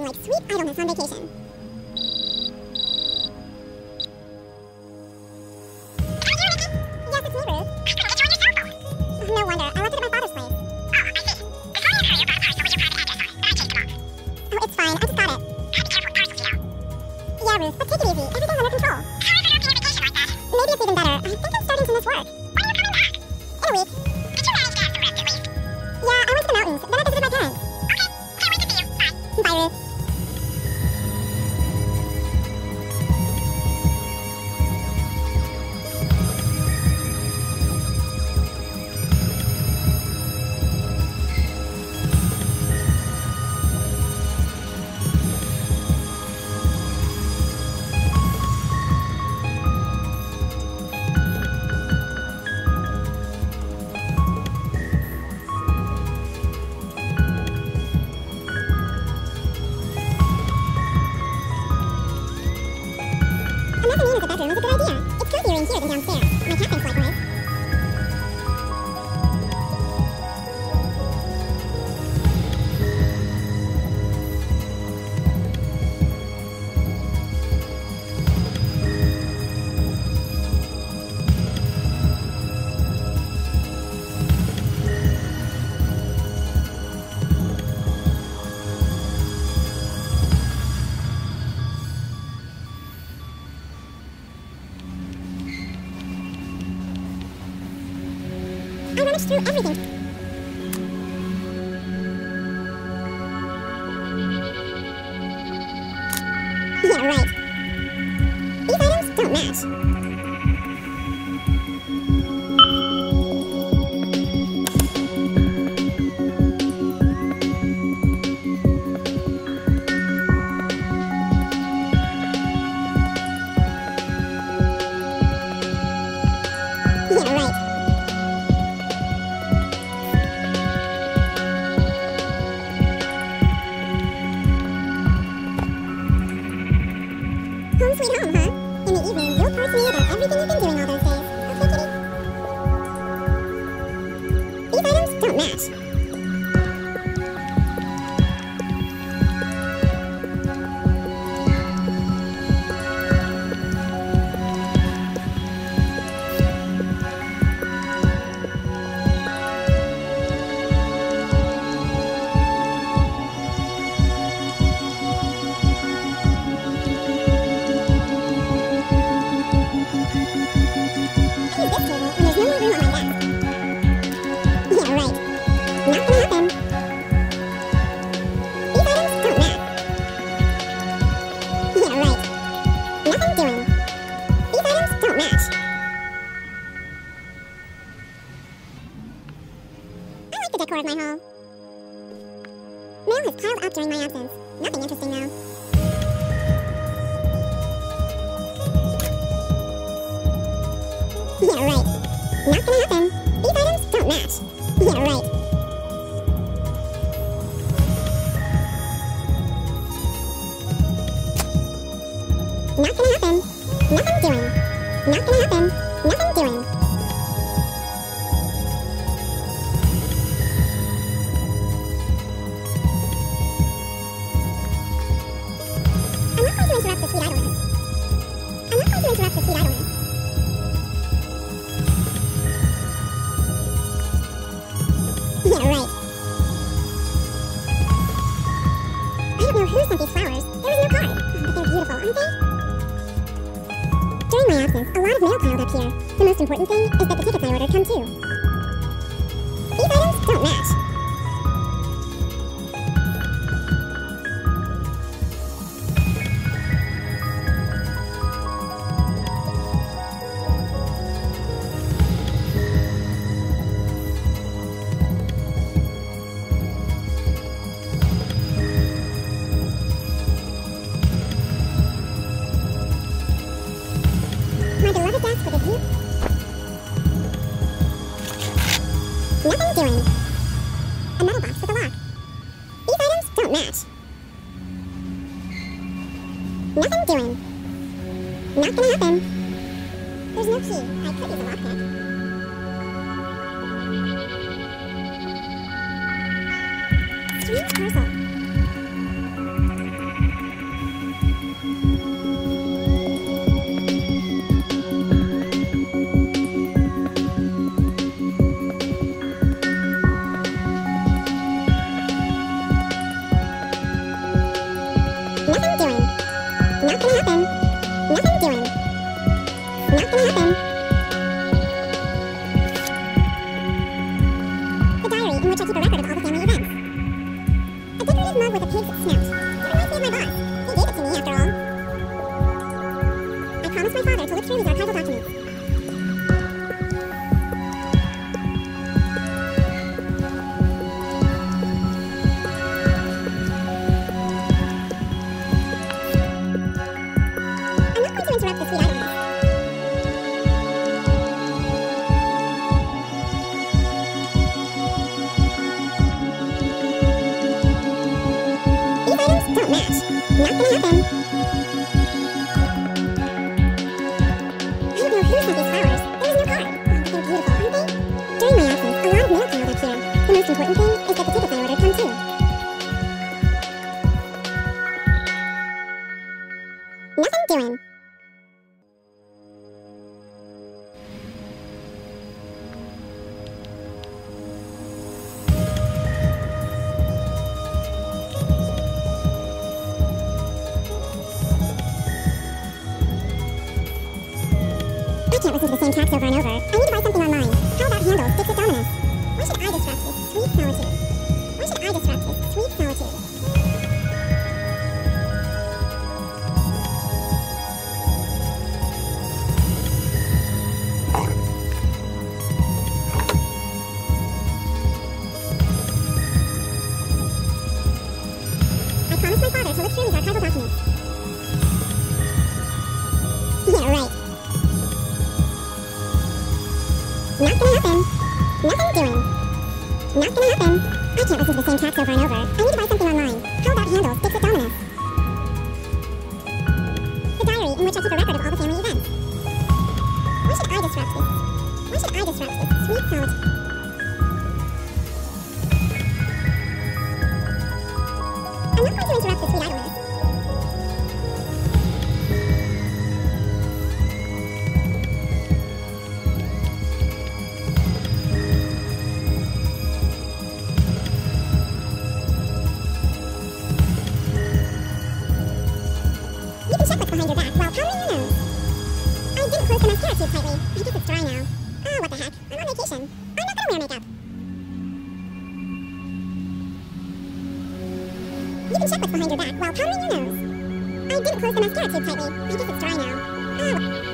like sweet idleness on vacation. Yes, it's me, Ruth. No wonder. I left it at my father's place. Oh, it's fine. I just got it. Yeah, Ruth, but take it easy. Everything's under control. Maybe it's even better. I think I'm starting to miss work. In a week. Yeah, I went to the mountains. Then I visited my parents. Bye, Ruth. Bedroom is a good idea. It's cozier in here than downstairs. My cat thinks likewise. I rummaged through everything. Yeah, right. These items don't match. Yeah, right. Home sweet home, huh? In the evening, you'll force me about everything you've been doing all those days. Okay, kitty? These items don't match. Use this table when there's no more room on my desk. Yeah, right. Not gonna happen. These items don't match. Yeah, right. Nothing doing. These items don't match. I like the decor of my hall. Mail has piled up during my absence. Nothing interesting though. Yeah, right. Not gonna happen. These items don't match. Yeah, right. Not gonna happen. Nothing doing. Not gonna happen. Nothing doing. I'm not going to interrupt the sweet idleness. I'm not going to interrupt the sweet idleness. Yeah, right. I don't know who sent these flowers. There was no card. But they're beautiful, aren't they? During my absence, a lot of mail piled up here. The most important thing is that the tickets I ordered come too. These items don't match. My beloved desk with a view. Nothing doing. A metal box with a lock. These items don't match. Nothing doing. Not gonna happen. There's no key. I could use a lockpick. Strange parcel. dog with a pig's snout. It reminds me of my boss. He gave it to me, after all. I promised my father to look through these archival documents. I'm not going to interrupt the sweet idleness. These items don't match. Not gonna happen. I don't know who sent these flowers. There is no card. Oh, but they're beautiful, aren't they? During my absence, a lot of mail piled up here. The most important thing is that the tickets I ordered come too. Nothing doing. I can't listen to the same tracks over and over. I need to buy something online. How about Handel's Dixit Dominus? Why should I disrupt this sweet solitude? Why should I disrupt this sweet solitude? I promised my father to look through these archival documents. Yeah, right. Not gonna happen. Nothing doing. Not gonna happen. I can't listen to the same tracks over and over. I need to buy something online. How about Handel's Dixit Dominus? The diary in which I keep a record of all the family events. Why should I disrupt this? Why should I disrupt this sweet solitude? I'm not going to interrupt the sweet idleness. You can check what's behind your back while powdering your nose. I didn't close the mascara tube tightly. I guess it's dry now. Oh, what the heck. I'm on vacation. I'm not gonna wear makeup. You can check what's behind your back while powdering your nose. I didn't close the mascara tube tightly. I guess it's dry now. Oh,